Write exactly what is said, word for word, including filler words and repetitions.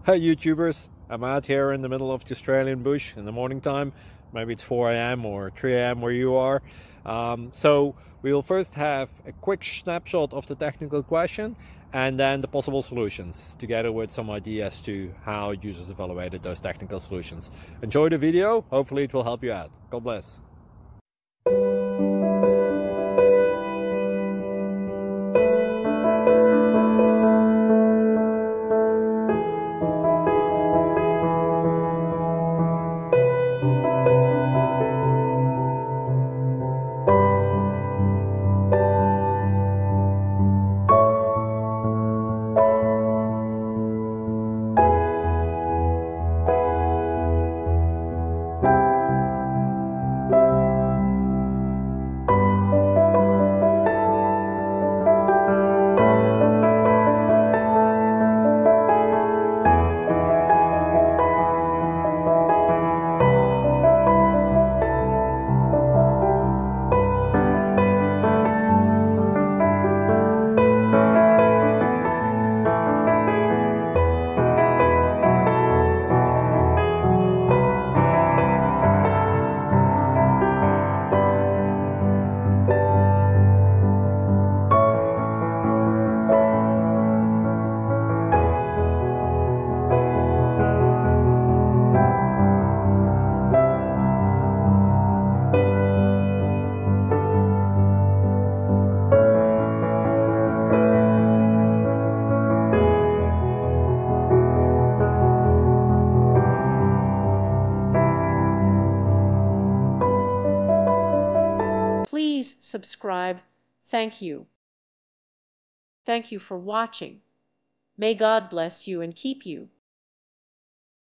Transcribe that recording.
Hey YouTubers, I'm out here in the middle of the Australian bush in the morning time. Maybe it's four A M or three A M where you are. Um, so we will first have a quick snapshot of the technical question and then the possible solutions, together with some ideas to how users evaluated those technical solutions. Enjoy the video, hopefully it will help you out. God bless. Please subscribe. Thank you. Thank you for watching. May God bless you and keep you.